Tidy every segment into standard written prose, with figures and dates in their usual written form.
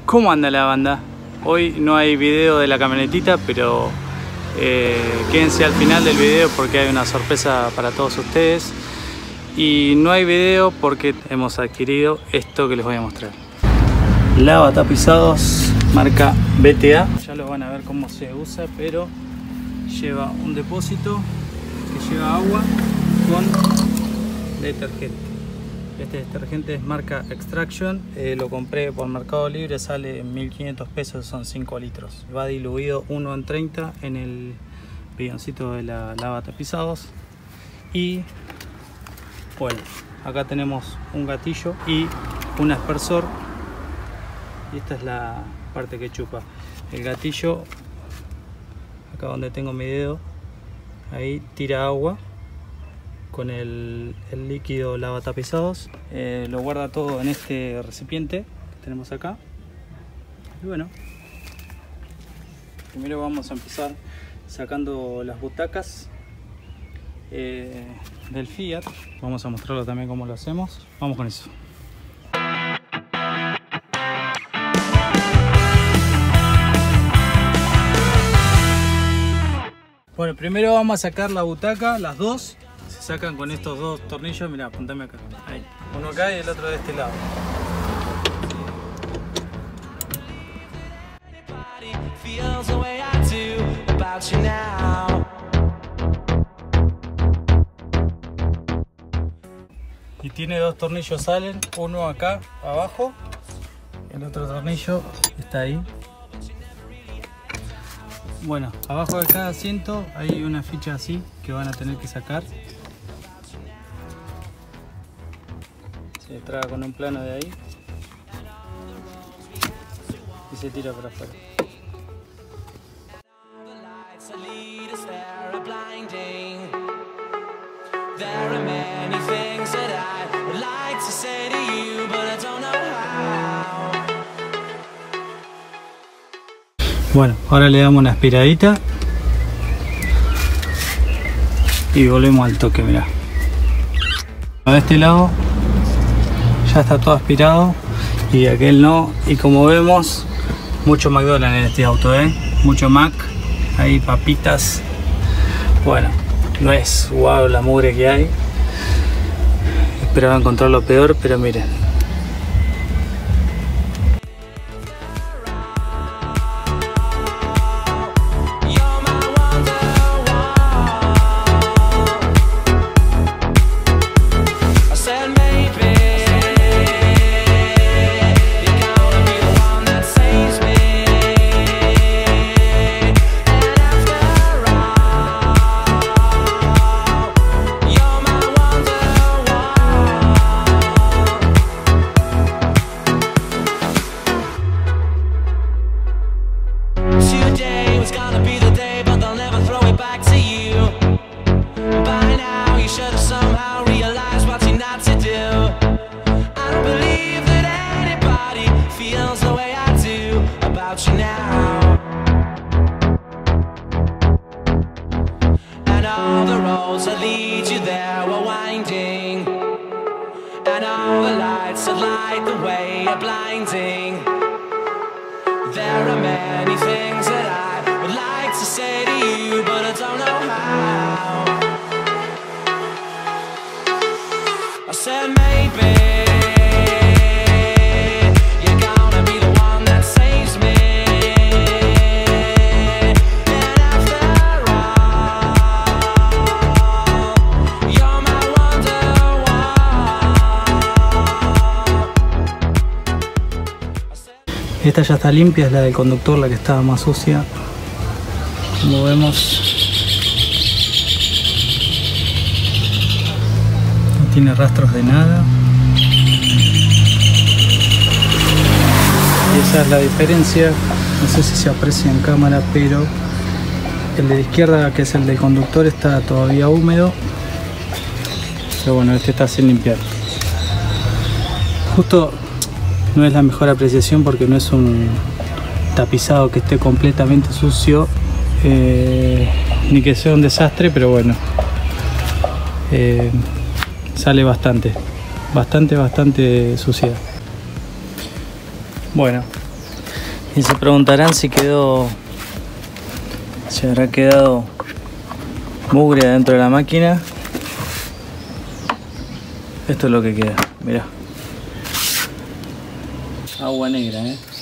¿Cómo anda la banda? Hoy no hay video de la camionetita, pero quédense al final del video porque hay una sorpresa para todos ustedes. Y no hay video porque hemos adquirido esto que les voy a mostrar. Lavatapizados marca BTA. Ya lo van a ver cómo se usa, pero lleva un depósito que lleva agua con detergente. Este detergente es marca Extraction, lo compré por Mercado Libre, sale en 1500 pesos, son 5 litros. Va diluido 1 en 30 en el bidoncito de la lavatapizados. Y bueno, acá tenemos un gatillo y un aspersor. Y esta es la parte que chupa. El gatillo, acá donde tengo mi dedo, ahí tira agua con el líquido lavatapizados. Lo guarda todo en este recipiente que tenemos acá. Y bueno, primero vamos a empezar sacando las butacas del Fiat. Vamos a mostrarlo también cómo lo hacemos. Vamos con eso. Bueno, primero vamos a sacar la butaca, las dos. Se sacan con estos dos tornillos, mirá, apuntame acá. Ahí. Uno acá y el otro de este lado. Y tiene dos tornillos, salen, uno acá abajo, el otro tornillo está ahí. Bueno, abajo de cada asiento hay una ficha así que van a tener que sacar. Se traga con un plano de ahí y se tira para afuera. Bueno, ahora le damos una aspiradita y volvemos al toque, mirá. De este lado ya está todo aspirado y de aquel no. Y como vemos, mucho McDonald's en este auto, mucho Mac, hay papitas. Bueno, no es wow la mugre que hay. Esperaba encontrar lo peor, pero miren. There are many things that I would like to say to you, but I don't know how. I said maybe you're gonna be the one that saves me. And after all, you're my wonderwall. Esta ya está limpia, es la del conductor, la que estaba más sucia. Como vemos, no tiene rastros de nada. Y esa es la diferencia. No sé si se aprecia en cámara, pero el de la izquierda, que es el del conductor, está todavía húmedo. Pero bueno, este está sin limpiar. Justo no es la mejor apreciación porque no es un tapizado que esté completamente sucio, ni que sea un desastre, pero bueno, sale bastante suciedad. Bueno, Y se preguntarán si habrá quedado mugre dentro de la máquina. Esto es lo que queda, mirá. Agua negra,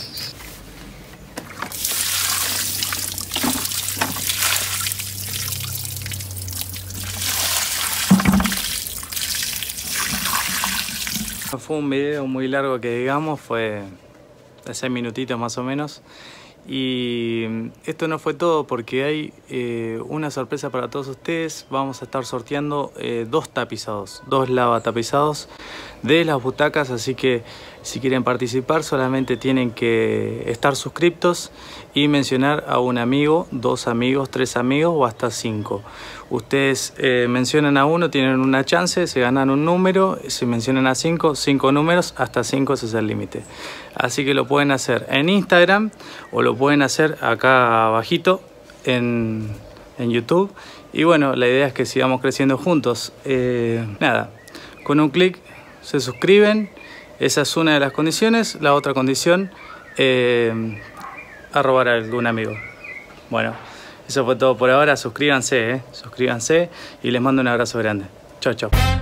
Fue un video muy largo que digamos, fue de 6 minutitos más o menos. Y esto no fue todo porque hay una sorpresa para todos ustedes. Vamos a estar sorteando 2 tapizados, 2 lavatapizados de las butacas, así que si quieren participar solamente tienen que estar suscriptos y mencionar a un amigo, 2 amigos, 3 amigos o hasta 5. Ustedes mencionan a uno, tienen una chance, se ganan un número. Si mencionan a 5, 5 números, hasta 5 ese es el límite. Así que lo pueden hacer en Instagram o lo pueden hacer acá abajito en YouTube. Y bueno, la idea es que sigamos creciendo juntos. Nada, con un clic se suscriben. Esa es una de las condiciones. La otra condición, arrobar a algún amigo. Bueno, eso fue todo por ahora. Suscríbanse y les mando un abrazo grande. Chau, chau.